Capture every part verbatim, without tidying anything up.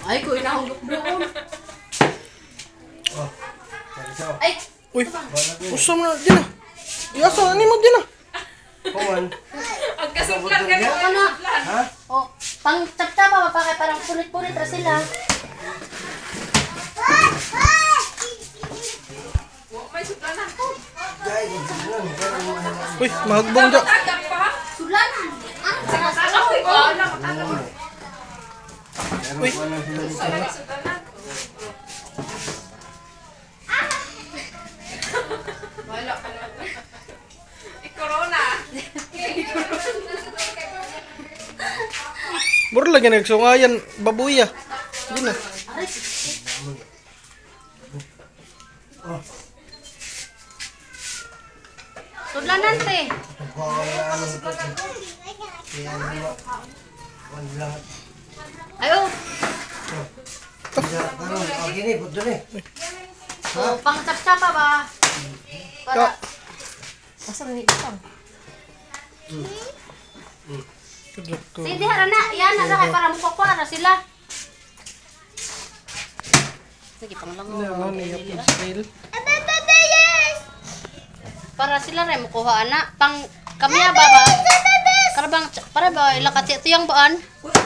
Ay, ko inahulog doon. Oh. Ay! Uy, usam na din ah. Iyasa na ni mo din ah. Kuman. Ang kasuplan ka na. Ano na? Ha? O, pang tap-tapa pa kaya parang sulit-pulit ra sila. May suplan na. Jay, gagawin. Uy, mahagbong dyan. Tagak pa ha? Sulan! Ah, Tagak ko. Wala ko tagak. Uy. Suplan na. Wala ka na. I-corona. Mura lagi nagsungayan, babuy ah. Hindi na. aray. Sulan nante. Ayo. O, pang tap-tapa ba? Para. Asa ni pang? Sige, hara na. Yan, hara kay para mukukuha na sila. Sige, pang lang. Ano niya po skill? Para sila rin mukuha na. Pang kami ba ba? Karabang, para ba ilakati ito yung baan?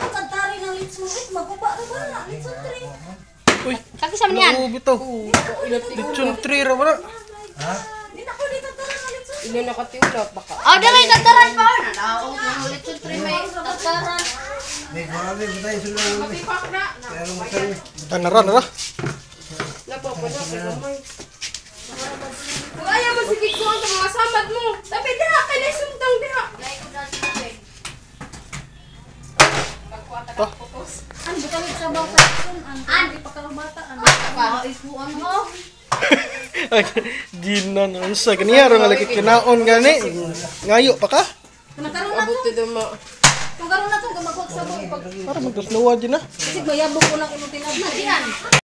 Uy, Kaki sa man yan. naubi to. Lechon tree ra wala. Ha? Ilo nakatiulap baka. Oh, dali tataran pa. Nalaong yung ulit yung three may tataran. May grabe ba tayo sulang? Mapipak na. Pero masali. Ah, nara, nara. Napapada ka gamay. Kung ayaw mo sige ko ang mga samad mo. Tapi diha kay na sumtang diha. Pagkuha ka ng putos. Ano ba kami sa bawsa? An, di pa kalabata. Ano ba? Isuan mo. Ginan ang sa kaniya ro nga lagi kinaon gani. Ngayo pa ka? Nakaroon na to. Abuti daw mo. Kung karoon na to, gamagwag sa bawsa. Para magkasnawa din ah. Kasi bayabog ko ng imutin na.